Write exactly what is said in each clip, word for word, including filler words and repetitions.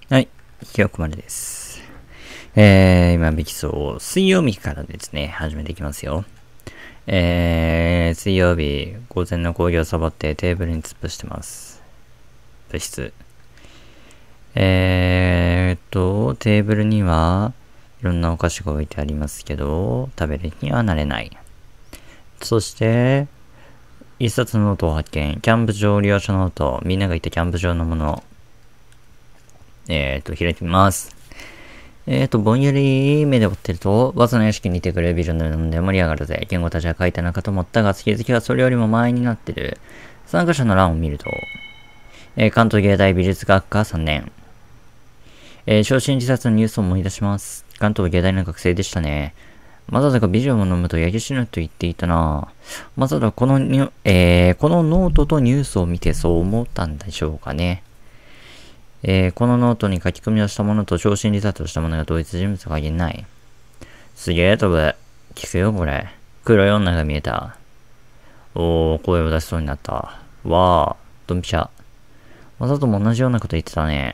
はい、ひよこまるです。えー、今、ビキソー、水曜日からですね、始めていきますよ。えー、水曜日、午前の講義をサボってテーブルに突っ伏してます。物質。えーっと、テーブルには、いろんなお菓子が置いてありますけど、食べるにはなれない。そして、一冊のノートを発見。キャンプ場利用者ノート。みんなが行ったキャンプ場のもの。えーっと、開いてみます。えーと、ぼんやり目で追ってると、バスの屋敷にいてくるビジョンの飲んで盛り上がるぜ。言語たちは書いたのかと思ったが、気づきはそれよりも前になってる。参加者の欄を見ると、えー、関東芸大美術学科さんねん。えー、昇進自殺のニュースを思い出します。関東芸大の学生でしたね。まさかビジョンを飲むと焼け死ぬと言っていたな。まさかこのニュ、えー、このノートとニュースを見てそう思ったんでしょうかね。えー、このノートに書き込みをしたものと昇進自殺をしたものが同一人物が言えない。すげえ飛ぶ。聞くよこれ。黒い女が見えた。おー、声を出しそうになった。わー、ドンピシャ。わざとも同じようなこと言ってたね。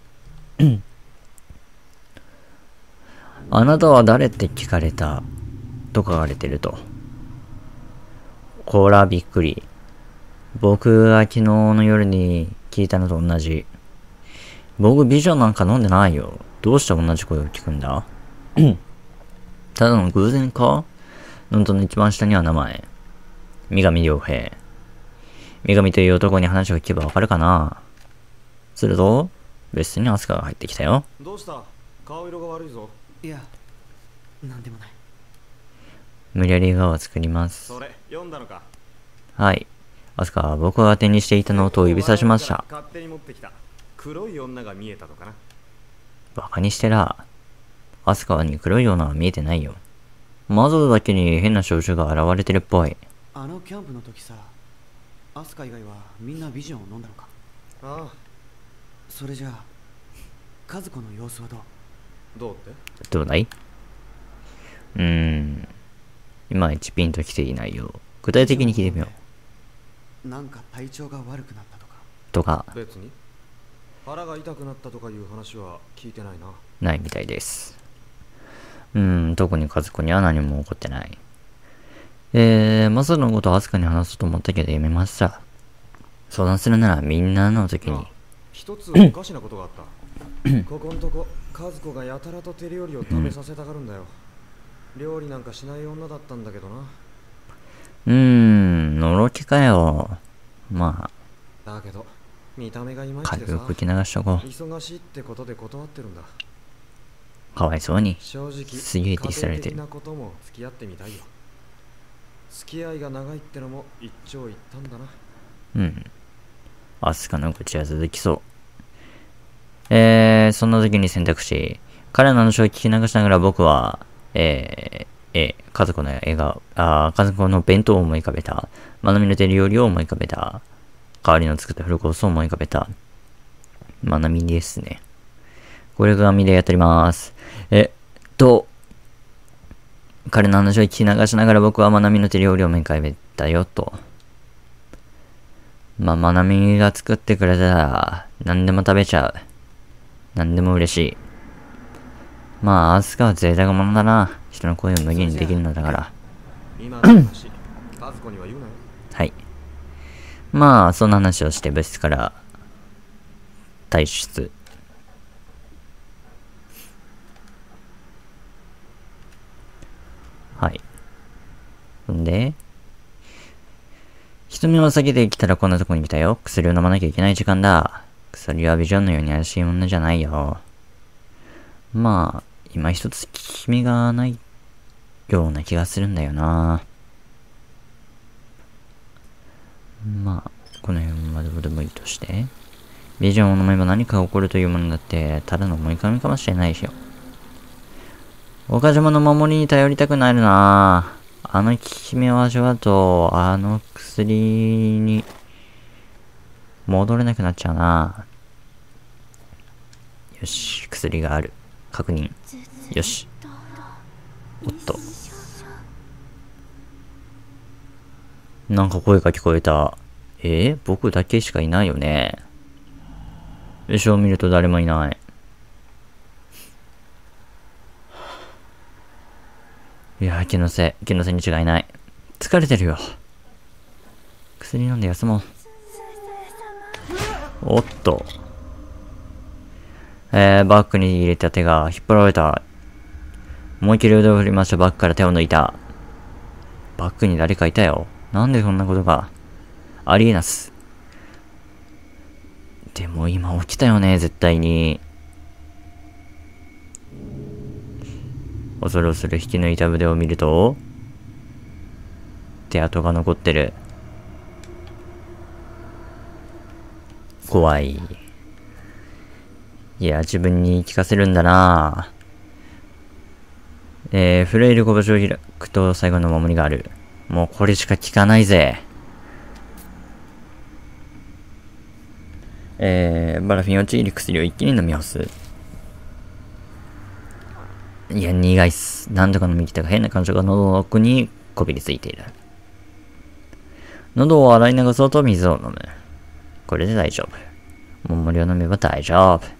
あなたは誰って聞かれた。と書かれてると。こらびっくり。僕が昨日の夜に聞いたのと同じ。僕ビジョンなんか飲んでないよ。どうして同じ声を聞くんだただの偶然か？ノートの一番下には名前。三上良平。三上という男に話を聞けばわかるかな。すると、別室にアスカが入ってきたよ。 どうした？顔色が悪いぞ。 いや、なんでもない。 無理やり笑顔を作ります。 それ、読んだのか？ はい。アスカは僕が手にしていたノートを指さしました。 勝手に持ってきた。黒い女が見えたとかな。 バカにしてら。アスカに黒い女は見えてないよ。窓だけに変な症状が現れてるっぽい。 あのキャンプの時さ、アスカ以外はみんなビジョンを飲んだのか？ ああ。 それじゃあ、和子の様子はどう？ どうって？ どうだいうーん。いまいちピンときていないよ。具体的に聞いてみよう。なんか体調が悪くなったとか。 とか。 別に。腹が痛くなったとかいう話は聞いてないな。 ないみたいです。うーん、特に和子には何も起こってない。えー、マサのことをアスカに話そうと思ったけどやめました。相談するならみんなの時に。 一つおかしなことがあった。ここんとこ、和子がやたらと手料理を食べさせたがるんだよ。うん、料理なんかしない女だったんだけどな。 うーん、のろけかよ。まあ。だけど、見た目がいまいちでさ。 軽く気流しとこう。 忙しいってことで断ってるんだ。 かわいそうに。 正直、 すげえディスられてる。 家庭的なことも付き合ってみたいよ。付き合いが長いってのも一長一短だな。 うん。アスカの口は続きそう。えー、そんな時に選択肢。彼の話を聞き流しながら僕は、えー、えー、家族の笑顔、あ家族の弁当を思い浮かべた。まなみの手料理を思い浮かべた。代わりの作ったフルコースを思い浮かべた。まなみですね。これが紙でやっております。えっと、彼の話を聞き流しながら僕はまなみの手料理を思い浮かべたよと。まあ、まなみが作ってくれたら、何でも食べちゃう。何でも嬉しい。まあ、アスカは贅沢者だな。人の声を無限にできるのだから。 今の話、和子には言うなよ。 はい。まあ、そんな話をして部室から退出。はい。んで、人目を避けてきたらこんなとこに来たよ。薬を飲まなきゃいけない時間だ。薬はビジョンのように怪しい女じゃないよ。まあ、今一つ効き目がないような気がするんだよな。まあ、この辺はどうでもいいとして。ビジョンを飲めば何かが起こるというものだって、ただの思い込みかもしれないしよ。岡島の守りに頼りたくなるな。あの効き目を味わうと、あの薬に戻れなくなっちゃうな。よし、薬がある。確認。よし。おっと。なんか声が聞こえた。えー、僕だけしかいないよね。後ろを見ると誰もいない。 いやー、気のせい。気のせいに違いない。疲れてるよ。薬飲んで休もう。おっと。えー、バッグに入れた手が引っ張られた。思いっきり腕を振りました。バッグから手を抜いた。バッグに誰かいたよ。なんでそんなことが。ありえなす。でも今起きたよね、絶対に。恐る恐る引き抜いた腕を見ると、手跡が残ってる。怖い。いや、自分に聞かせるんだな。えー、震える拳を開くと最後の守りがある。もうこれしか聞かないぜ。えー、バラフィンをちぎる薬を一気に飲み干す。いや、苦いっす。何度か飲みきたが変な感触が喉の奥にこびりついている。喉を洗い流そうと水を飲む。これで大丈夫。ももりを飲めば大丈夫。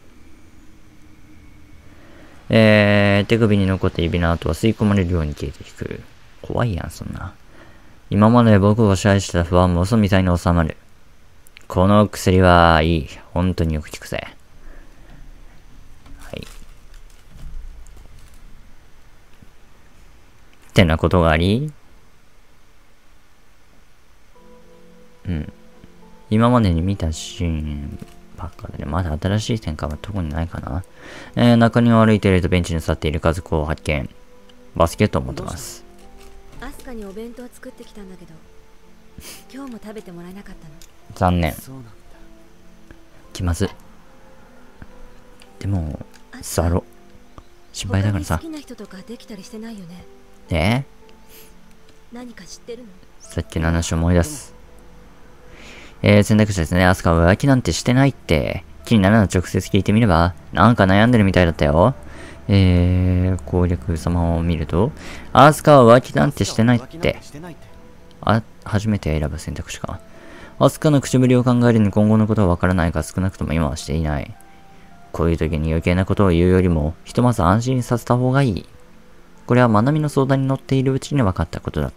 えー、手首に残った指の跡は吸い込まれるように消えていく。怖いやん、そんな。今まで僕を支配してた不安も嘘みたいに収まる。この薬はいい。本当によく効くぜ。はい。ってなことがあり、うん。今までに見たシーンばっかで、ね、まだ新しい展開は特にないかな。えー、中庭を歩いているとベンチに座っている家族を発見。バスケットを持ってます。 アスカにお弁当作ってきたんだけど、今日も食べてもらえなかったの。 残念。 そうなんだ。 気まず。でも、座ろ。心配だからさ。 好きな人とかできたりしてないよね。 え何か知ってるの？ さっきの話を思い出す。えー、選択肢ですね。アスカは浮気なんてしてないって。気になるのは直接聞いてみれば。なんか悩んでるみたいだったよ。えー、攻略様を見ると、アスカは浮気なんてしてないって。あ、初めて選ぶ選択肢か。アスカの口ぶりを考えるに今後のことはわからないが少なくとも今はしていない。こういう時に余計なことを言うよりも、ひとまず安心させた方がいい。これは愛美の相談に乗っているうちに分かったことだった。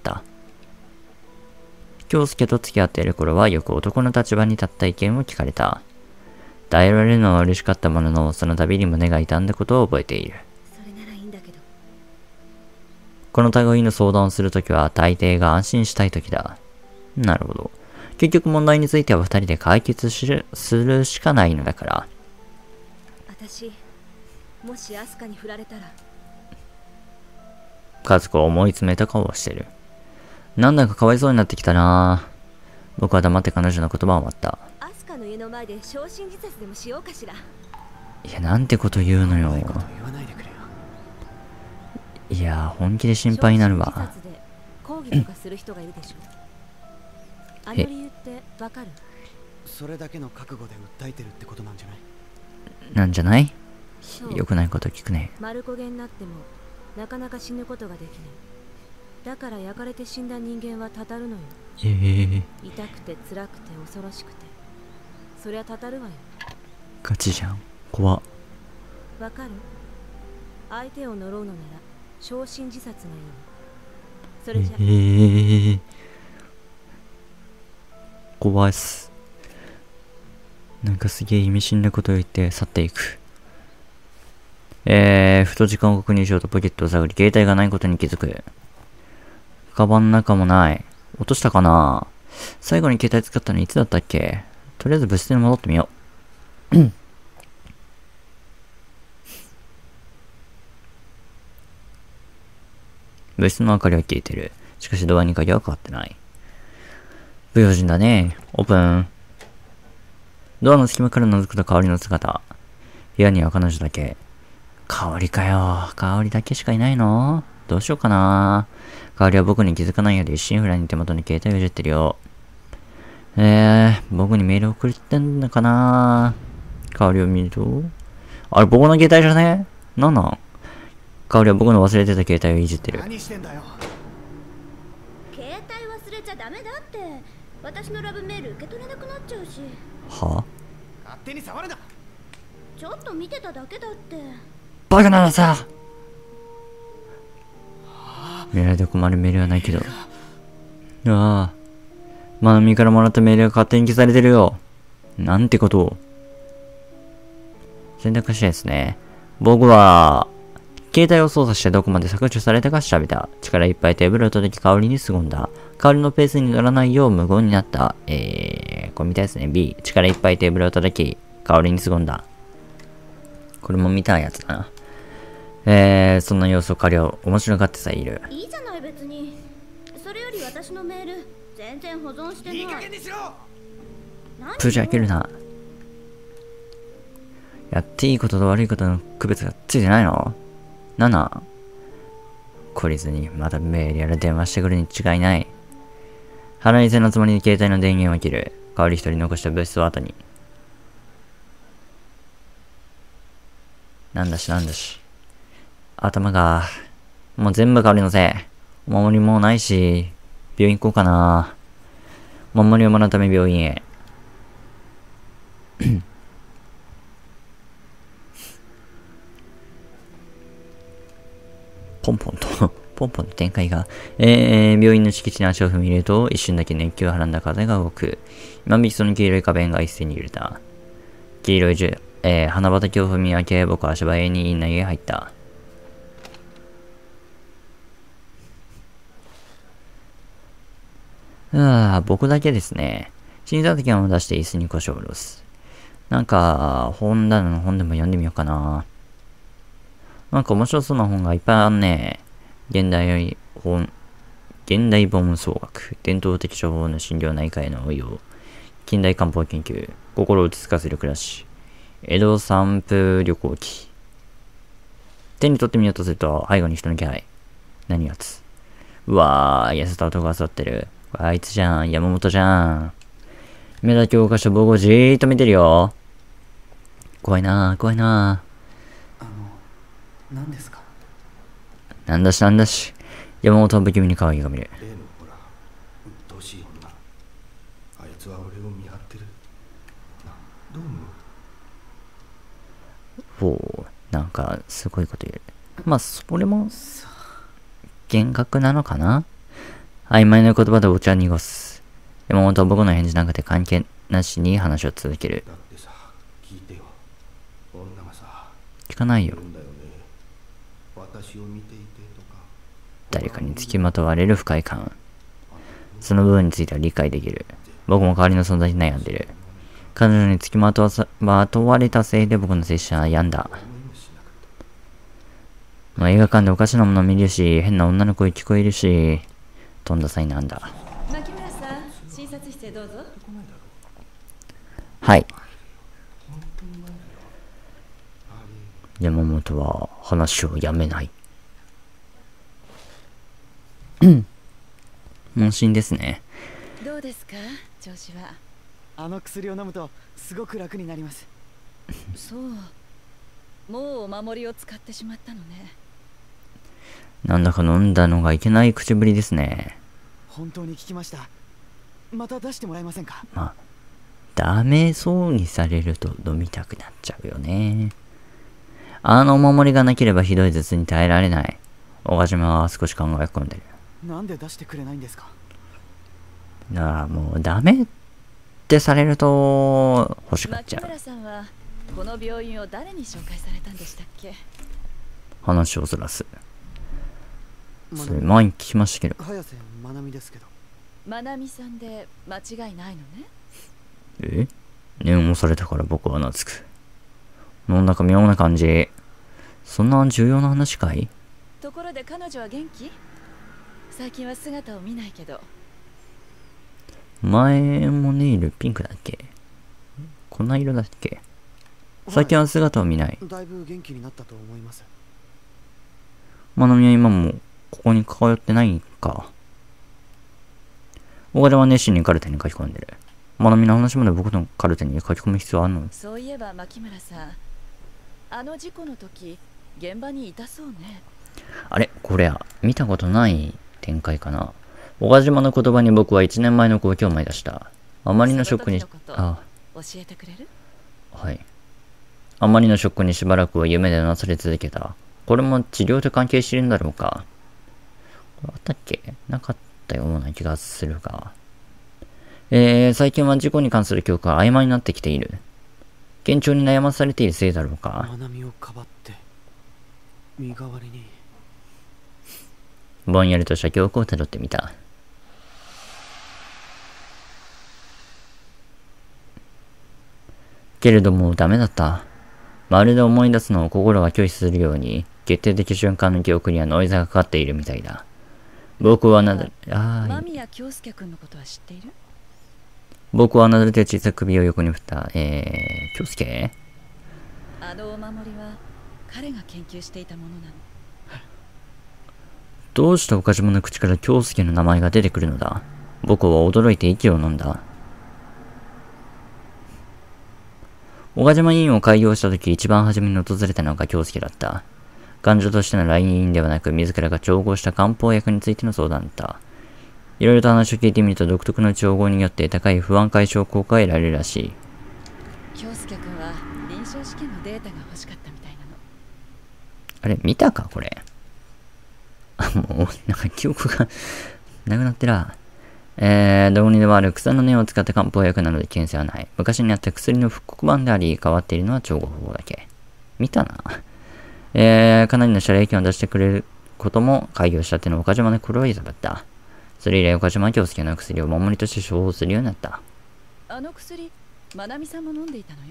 京介と付き合っている頃はよく男の立場に立った意見を聞かれた。耐えられるのは嬉しかったものの、その度に胸が痛んだことを覚えている。 それならいいんだけど。 この類の相談をするときは大抵が安心したいときだ。なるほど。結局問題については二人で解決する、するしかないのだから。 私、もしアスカに振られたら。 家族を思い詰めた顔をしてる。なんだかかわいそうになってきたな。僕は黙って彼女の言葉を待った。 アスカの家の前で焼身自殺でもしようかしら。 いや、なんてこと言うのよ。 怖いこと言わないでくれよ。 いや、本気で心配になるわ。 焼身自殺で抗議とかする人がいるでしょ。あの理由ってわかる？ それだけの覚悟で訴えてるってことなんじゃない？ なんじゃない？ そうよくないこと聞くね。 丸焦げになってもなかなか死ぬことができない。だから焼かれて死んだ人間はたたるのよ。 えー、 痛くて辛くて恐ろしくて、そりゃたたるわよ。 ガチじゃん。怖っ。 わかる？相手を呪うのなら焼身自殺がいいの。それじゃ、 えー、怖いっす。なんかすげえ意味深なことを言って去っていく。えー、ふと時間を確認しようとポケットを探り、携帯がないことに気づく。カバンの中もない。落としたかな？最後に携帯使ったのいつだったっけ？とりあえず部室に戻ってみよう。部室の明かりは消えてる。しかしドアに鍵はかかってない。不用心だね。オープン。ドアの隙間から覗くと香りの姿。部屋には彼女だけ。香りかよ。香りだけしかいないの？どうしようかな。香りは僕に気づかないようで一心不乱に手元に携帯をいじってるよ。えー、僕にメール送ってんのかな。香りを見ると、あれ僕の携帯じゃね？なんなん？香りは僕の忘れてた携帯をいじってる。 何してんだよ。 携帯忘れちゃダメだって。私のラブメール受け取れなくなっちゃうし。 は？ 勝手に触るな。 ちょっと見てただけだって。 バカなのさ。 あメールで困るメールはないけど。うわぁ。まなみからもらったメールが勝手に消されてるよ。なんてことを。選択肢ですね。僕は、携帯を操作してどこまで削除されたか調べた。力いっぱいテーブルを叩き香りに凄んだ。香りのペースに乗らないよう無言になった。えー、これ見たいですね。B、力いっぱいテーブルを叩き、香りに凄んだ。これも見たいやつだな。えー、そんな様子を彼は面白がってさえいる。 いいじゃない別に。それより私のメール全然保存してない。いい加減にしろ。 プージャー開けるな。やっていいことと悪いことの区別がついてないの？なな。懲りずにまたメールやら電話してくるに違いない。腹いせのつもりで携帯の電源を切る。代わり一人残した物質を後に。なんだしなんだし。頭が、もう全部代わりのせい。お守りもないし、病院行こうかな。お守りをもらうため病院へ。ポンポンと、ポンポンの展開が、えー、病院の敷地に足を踏み入れると、一瞬だけ熱気をはらんだ風が動く。今びきその黄色い花弁が一斉に揺れた。黄色い銃、えー、花畑を踏み分け、僕は足早に院内へ入った。ああ、僕だけですね。診察券を出して椅子に腰を下ろす。なんか、本棚の本でも読んでみようかな。なんか面白そうな本がいっぱいあるね。現代本、現代本総学、伝統的処方の診療内科への応用、近代漢方研究、心を落ち着かせる暮らし、江戸散歩旅行記。手に取ってみようとすると、背後に人の気配。何やつ。うわー、痩せた男が座ってる。あいつじゃん、山本じゃん。目だけ教科書僕をじーっと見てるよ。怖いなぁ、怖いなあの何ですか？ ぁ。なんだしなんだし。山本は不気味に可愛いが見る。 例のほら、うっとうしい女。あいつは俺を見張ってる。な、どう思う？ おー、なんかすごいこと言う。まあ、それも、幻覚なのかな？曖昧な言葉でお茶を濁す。山本は僕の返事なんかで関係なしに話を続ける。 だってさ、聞いてよ。女がさ、 聞かないよ。 言うんだよね。私を見ていてとか。 誰かに付きまとわれる不快感。その部分については理解できる。僕も代わりの存在に悩んでる。彼女に付きまとわさ、まとわれたせいで僕の拙者は病んだ。まあ、映画館でおかしなものを見るし、変な女の声聞こえるし、飛んだ際なんだ。 牧村さん、診察室へどうぞ。 はい。山本は話をやめない。問診ですね。 どうですか、調子は。 あの薬を飲むとすごく楽になります。 そう、もうお守りを使ってしまったのね。 なんだか飲んだのがいけない口ぶりですね。 本当に聞きました。また出してもらえませんか？ まあ、ダメそうにされると飲みたくなっちゃうよね。あのお守りがなければひどい頭痛に耐えられない。岡島は少し考え込んでる。 なんで出してくれないんですか？ だからもうダメってされると欲しくなっちゃう。 牧村さんはこの病院を誰に紹介されたんでしたっけ？ 話をそらす。 まそれ前に聞きましたけど。 早瀬まなみですけど。 まなみさんで間違いないのね。 え？念を押されたから僕は懐く。なんだか妙な感じ。そんな重要な話かい？ ところで彼女は元気？最近は姿を見ないけど。 前もネイルピンクだっけ？こんな色だっけ？最近は姿を見ない。 だいぶ元気になったと思います。 まなみは今もここに通ってないんか。岡田は熱心にカルテに書き込んでる。まなみの話まで僕のカルテに書き込む必要あるの？ そういえば牧村さん、あの事故の時現場にいたそうね。 あれこれは見たことない展開かな。岡島の言葉に僕はいちねんまえの光景を思い出した。あまりのショックに、あ、 教えてくれる？ はい。あまりのショックにしばらくは夢でなされ続けた。これも治療と関係しているんだろうか。 あったっけ？なかったような気がするが。えー、最近は事故に関する記憶が曖昧になってきている。幻聴に悩まされているせいだろうか。 愛美をかばって身代わりに。 ぼんやりとした記憶をたどってみた。けれどもダメだった。まるで思い出すのを心が拒否するように、決定的瞬間の記憶にはノイズがかかっているみたいだ。僕はなだ、あ間宮京介君のことは知っている？ 僕はなだれて小さく首を横に振った。えー、京介？ あのお守りは彼が研究していたものなの。 どうして岡島の口から京介の名前が出てくるのだ。僕は驚いて息を飲んだ。岡島委員を開業した時一番初めに訪れたのが京介だった。患者としての来院ではなく自らが調合した漢方薬についての相談だった。いろいろと話を聞いてみると独特の調合によって高い不安解消効果が得られるらしい。 京介君は臨床試験のデータが欲しかったみたいなの。 あれ見たかこれ。あ、もう、なんか記憶がなくなってら。えー、どこにでもある草の根を使った漢方薬なので危険性はない。昔にあった薬の復刻版であり、変わっているのは調合方法だけ。見たな。えー、かなりの謝礼金を出してくれることも開業したっての岡島の黒いザだった。それ以来岡島は京介の薬を守りとして処方するようになった。 あの薬、まなみさんも飲んでいたのよ。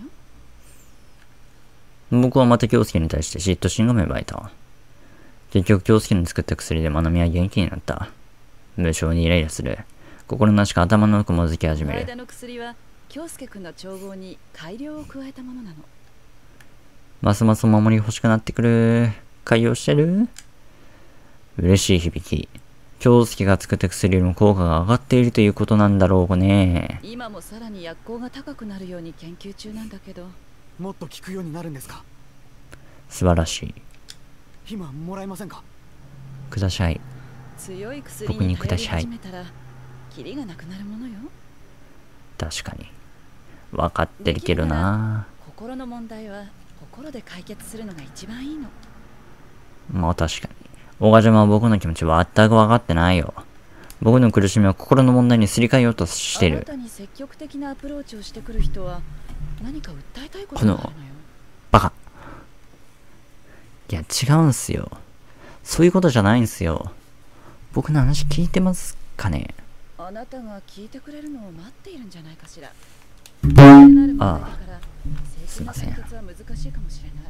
僕はまた京介に対して嫉妬心が芽生えた。結局京介に作った薬でまなみは元気になった。無性にイライラする。心なしか頭の奥もずき始める。 間の薬は京介君の調合に改良を加えたものなの。 ますますお守り欲しくなってくる。改良してる？嬉しい響き。京介が作った薬よりも効果が上がっているということなんだろうね。 今もさらに薬効が高くなるように研究中なんだけど。 もっと効くようになるんですか？ 素晴らしい。 今もらえませんか？ ください。 強い薬に頼り始めたらキリがなくなるものよ。 確かに分かってるけどな。 心の問題は心で解決するのが一番いいの。 まあ確かに岡島は僕の気持ちは全く分かってないよ。僕の苦しみは心の問題にすり替えようとしてる。 あなたに積極的なアプローチをしてくる人は何か訴えたいことがあるのよ。 バカ。いや違うんすよ。そういうことじゃないんすよ。僕の話聞いてますかね。 あなたが聞いてくれるのを待っているんじゃないかしら。ああ、すいません。解決は難しいかもしれない。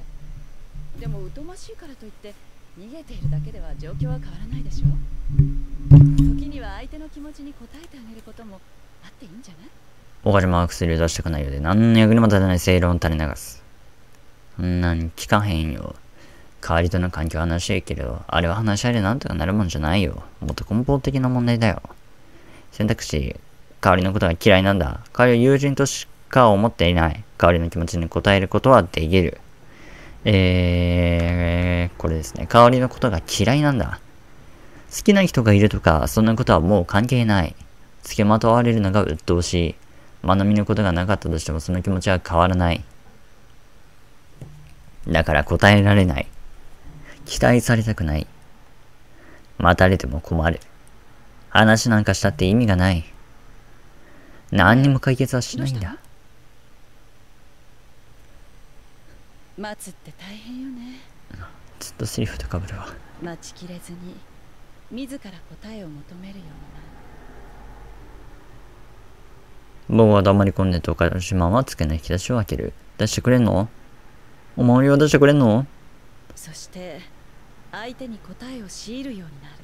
でも疎ましいからといって逃げているだけでは状況は変わらないでしょ。時には相手の気持ちに応えてあげることもあっていいんじゃない？ 岡島は薬を出したくないようで何の役にも立たない正論を垂れ流す。そんなに聞かへんよ。代わりとの関係は話していいけど、あれは話し合いでなんとかなるもんじゃないよ。もっと根本的な問題だよ。選択肢、代わりのことが嫌いなんだ。代わりを友人としか思っていない。代わりの気持ちに応えることはできる。えー、これですね。代わりのことが嫌いなんだ。好きな人がいるとか、そんなことはもう関係ない。付けまとわれるのが鬱陶しい。まなみのことがなかったとしてもその気持ちは変わらない。だから答えられない。期待されたくない。待たれても困る。話なんかしたって意味がない。何にも解決はしないんだ。 待つって大変よね。 ずっとセリフとかぶるわ。 待ちきれずに自ら答えを求めるような。 僕は黙り込んでと岡島はつけない引き出しを開ける。出してくれんの？お守りを出してくれんの？ そして相手に答えを強いるようになる。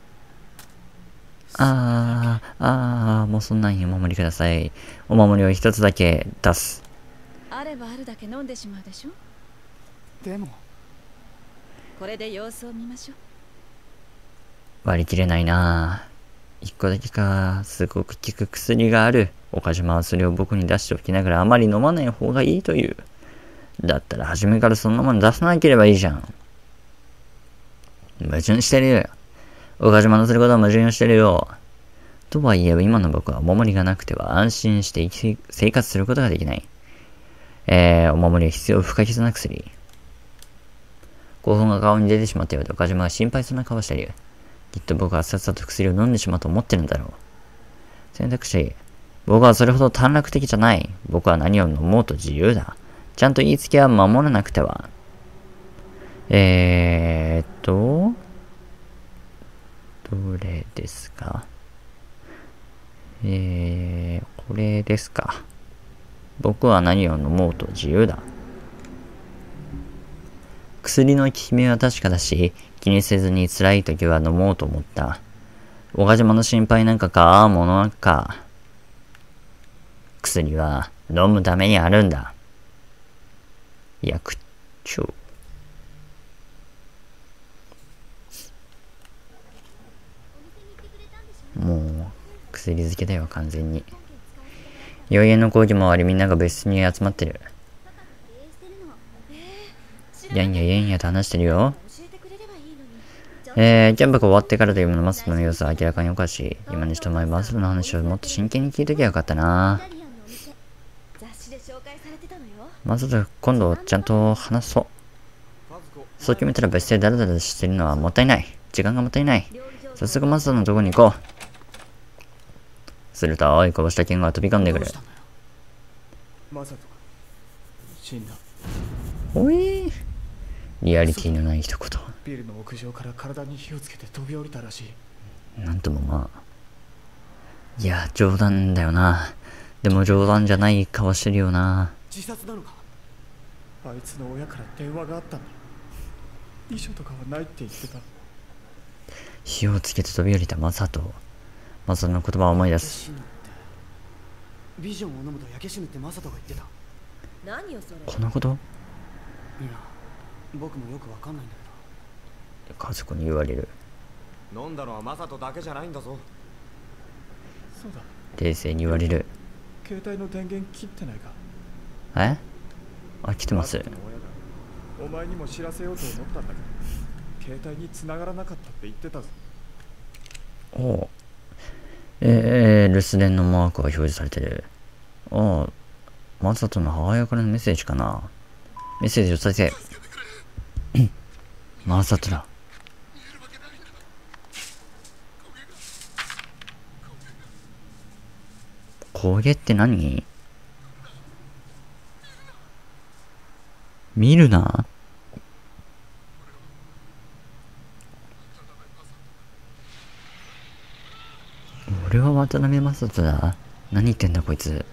あー、あー、もうそんなんにお守りください。お守りを一つだけ出す。 あればあるだけ飲んでしまうでしょ。 でもこれで様子を見ましょう。 割り切れないなぁ。一個だけか。すごく効く薬がある。岡島はそれを僕に出しておきながらあまり飲まない方がいいという。だったら初めからそんなもの出さなければいいじゃん。矛盾してるよ。岡島のすることは矛盾してるよ。とはいえ今の僕はお守りがなくては安心して生き生活することができない。えー、お守りは必要不可欠な薬。興奮が顔に出てしまったようで岡島は心配そうな顔している。 きっと僕はさっさと薬を飲んでしまうと思ってるんだろう。選択肢。僕はそれほど短絡的じゃない。僕は何を飲もうと自由だ。ちゃんと言いつけは守らなくては。えーっと、どれですか？えー、これですか。僕は何を飲もうと自由だ。薬の効き目は確かだし、気にせずに辛い時は飲もうと思った。岡島の心配なんかか、ものなんか。薬は飲むためにあるんだ。薬莢。もう、薬漬けだよ、完全に。妖艶の講義も終わり、みんなが別室に集まってる。やんややんやと話してるよ。えー、キャンプが終わってからというものマストの様子は明らかにおかしい。今にしてお前マストの話をもっと真剣に聞いときゃよかったな。マスト今度ちゃんと話そう。そう決めたら別室でダラダラしてるのはもったいない。時間がもったいない。早速マストのとこに行こう。すると青いこぼした剣が飛び込んでくる。 マサトが死んだ。 おい、リアリティのない一言。 ビルの屋上から体に火をつけて飛び降りたらしい。 なんともまあ。いや、冗談だよな。でも冗談じゃない顔してるよな。 自殺なのか？ あいつの親から電話があったんだ。遺書とかはないって言ってた。 火をつけて飛び降りたマサト。マサトの言葉を思い出す。 ビジョンを飲むと焼け死ぬってマサトが言ってた。 何よそれ。 こんなこと？ いや、僕もよくわかんないんだけど。 家族に言われる。 飲んだのはマサトだけじゃないんだぞ。 そうだ。 冷静に言われる。 携帯の電源切ってないか？ え？あ、来てます。 マサトの親がお前にも知らせようと思ったんだけど、携帯に繋がらなかったって言ってたぞ。 おう。えー、留守電のマークが表示されてる。ああ、マサトの母親からのメッセージかな。メッセージを再生。マサトだ。焦げって何？見るな。俺は渡辺正人だ。何言ってんだこいつ。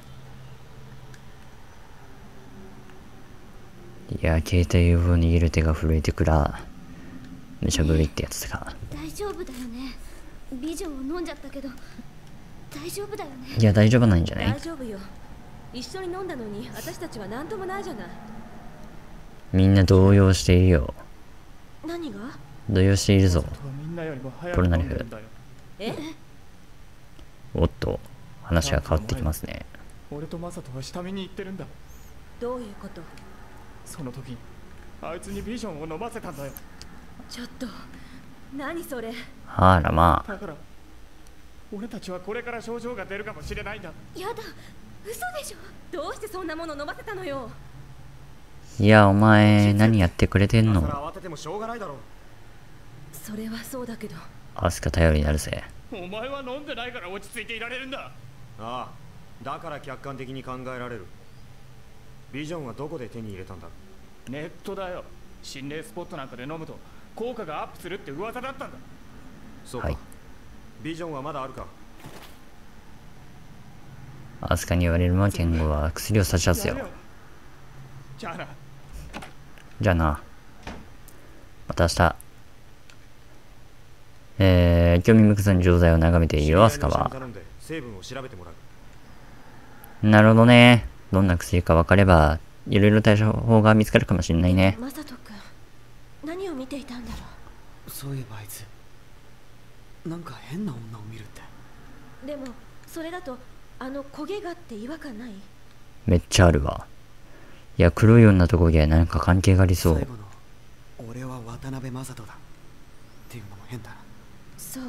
いや、携帯を握る手が震えてくら。むしゃぶりってやつか。 大丈夫だよね。ビジョンを飲んじゃったけど大丈夫だよね。 いや、大丈夫なんじゃない？ 大丈夫よ。一緒に飲んだのに私たちは何ともないじゃない。 みんな動揺しているよ。 何が？ 動揺しているぞ。 ポポルナリフ。 え？ おっと、話が変わってきますね。 俺とマサトは下見に行ってるんだ。 どういうこと？ その時あいつにビジョンを飲ませたんだよ。 ちょっと何それ？ あらまあ。 だから俺たちはこれから症状が出るかもしれないんだ。 やだ、嘘でしょ。 どうしてそんなもの飲ませたのよ。 いや、お前何やってくれてんの？ 慌ててもしょうがないだろう。 それはそうだけど。 アスカ頼りになるぜ。 お前は飲んでないから落ち着いていられるんだ。 ああ、だから客観的に考えられる。ビジョンはどこで手に入れたんだ？ ネットだよ。心霊スポットなんかで飲むと効果がアップするって噂だったんだ。 そうか、 はい、 ビジョンはまだあるか？ アスカに言われるのはケンゴは薬を差し出すよ。 じゃあな。 じゃあな。また明日。えー、興味深さに錠剤を眺めているアスカは。 成分を調べてもらう。なるほどね。どんな薬か分かれば、いろいろ対処法が見つかるかもしれないね。 マサト君、何を見ていたんだろう。そういえばあいつ、なんか変な女を見るって。 でも、それだと、あの焦げがって違和感ない？ めっちゃあるわ。いや、黒い女と焦げは何か関係がありそう。 最後の、俺は渡辺正人だっていうのも変だな。 そう、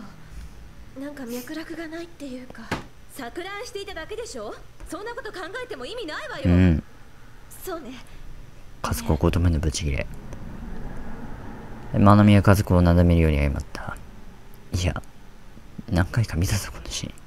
なんか脈絡がないっていうか、錯乱していただけでしょ。そんなこと考えても意味ないわよ。 うん。 そうね。 和子を言葉のブチギレ。真宮和子をなだめるように謝った。 いや、何回か見たぞ、このシーン。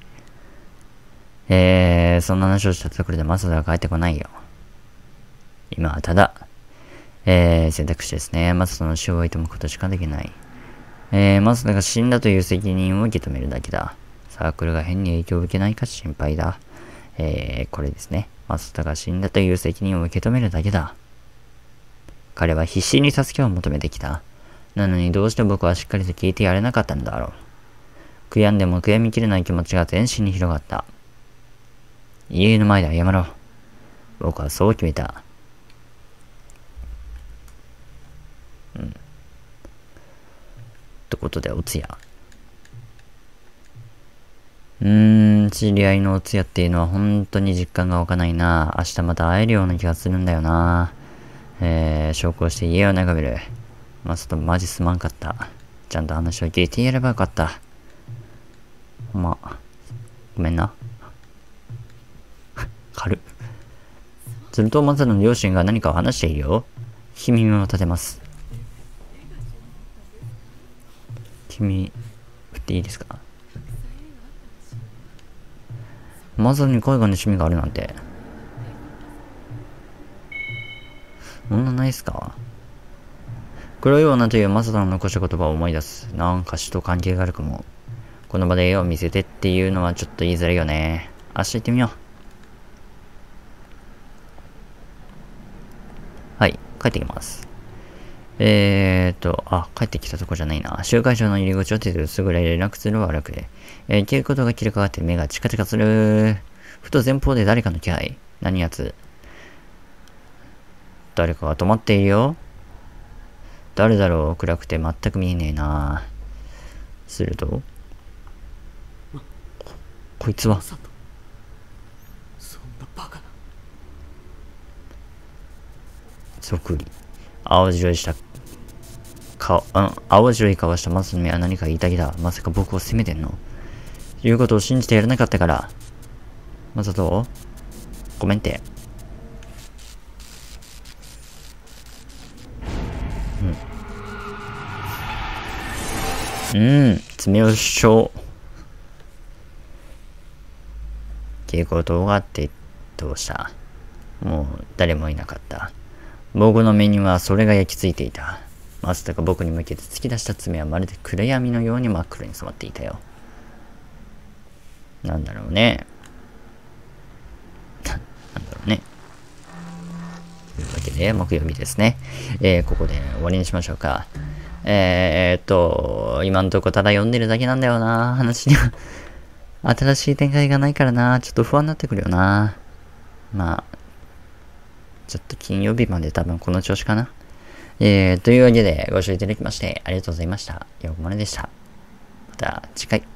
えー、そんな話をしたところでマサトは帰ってこないよ。今はただ、えー、選択肢ですね。マサトの死を悼むことしかできない。えー、マサトが死んだという責任を受け止めるだけだ。サークルが変に影響を受けないか心配だ。えー、これですね。マサトが死んだという責任を受け止めるだけだ。彼は必死に助けを求めてきた。なのにどうして僕はしっかりと聞いてやれなかったのだろう。悔やんでも悔やみきれない気持ちが全身に広がった。家の前で謝ろう。僕はそう決めた。うん。ってことで、お通夜。うーん、知り合いのお通夜っていうのは本当に実感が湧かないな。明日また会えるような気がするんだよな。えー、昇降して家を眺める。マサトマジすまんかった。ちゃんと話を聞いてやればよかった。ほんま、ごめんな。軽っ。するとマサトの両親が何かを話しているよ。君耳を立てます。君、振っていいですか？マサトに恋がの趣味があるなんて。そんなないっすか？黒い女というマサトの残した言葉を思い出す。なんか死と関係があるかも。この場で絵を見せてっていうのはちょっと言いづらいよね。明日行ってみよう。はい、帰ってきます。えーと、あ、帰ってきたとこじゃないな。集会所の入り口を出てすぐ連絡するは楽で。えー、蛍光灯が切り替わって目がチカチカする。ふと前方で誰かの気配。何やつ？誰かが止まっているよ。誰だろう？暗くて全く見えねえな。すると、こいつはそんなバカな。 そっくり。青白いした顔、うん、青白い顔したマサトの目は何か言いたげだ。まさか僕を責めてんの？言うことを信じてやらなかったから。マサト、ごめんって。うん。うん、爪を主張。蛍光灯があってどうした？もう誰もいなかった。僕の目にはそれが焼き付いていた。マサトが僕に向けて突き出した爪はまるで暗闇のように真っ黒に染まっていたよ。なんだろうね。なんだろうね。というわけで、木曜日ですね。えー、ここで終わりにしましょうか。えー、っと、今んとこただ読んでるだけなんだよな。話には。新しい展開がないからな。ちょっと不安になってくるよな。まあ、ちょっと金曜日まで多分この調子かな。えー、というわけでご視聴いただきましてありがとうございました。よこまねでした。また次回。